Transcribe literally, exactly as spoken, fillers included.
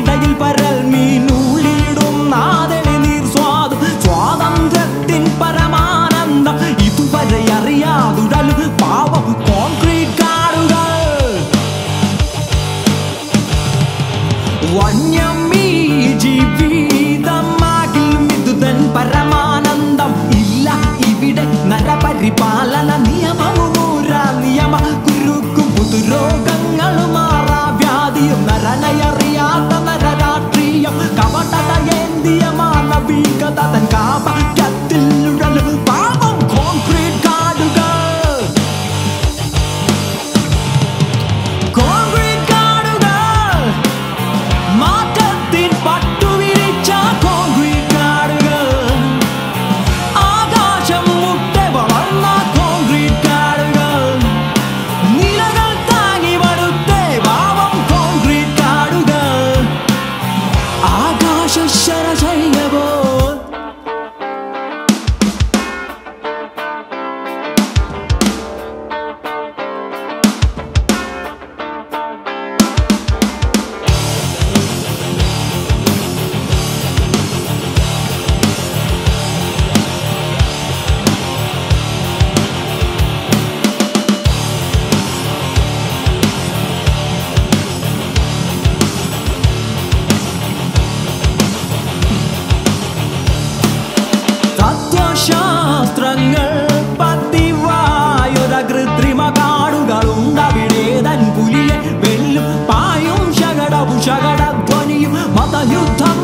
കാട്ടിനിടയിൽ പരൽ മീനുള്ളിടും നാദളി നീർ സ്വാദം സ്വാതന്ത്ര്യത്തിൻ പരമാനന്ദം ഇതുവരെ അറിയാതുടലും പാവം കോൺക്രീറ്റ് കാടുകൾ വന്യമീ ജീവിതമാകിൽ മിതുതൻ പരമാനന്ദം ഇല്ല ഇവിടെ നരപരിപാലന നിയമമുറ നിയമ കുരുക്കും പുതുരോഗങ്ങളും മാറാ വ്യാധിയും നരനയറിയാത്ത നരരാഷ്ട്രീയം കപടതയേന്തിയ മാനവികത തൻ കാപട്യത്തിൽ ഉഴലും പാവം കോൺക്രീറ്റ് കാടുകൾ കോൺക്രീറ്റ് കാടുകൾ മാറ്റത്തിൻ പട്ടുവിരിച്ച കോൺക്രീറ്റ് കാടുകൾ ആകാശം മുട്ടെ വളർന്ന കോൺക്രീറ്റ് കാടുകൾ നിലകൾ താങ്ങി വടുത്തേ പാവം കോൺക്രീറ്റ് കാടുകൾ ആകാശ ശരശയ്യവോ തത്വശാസ്ത്രങ്ങൾ പതിവായൊര കൃത്രിമ കാടുകളുണ്ടവിടേതൻ പുലിയെ വെല്ലും പായും ശകടവും ശകടധ്വനിയും മതയുദ്ധം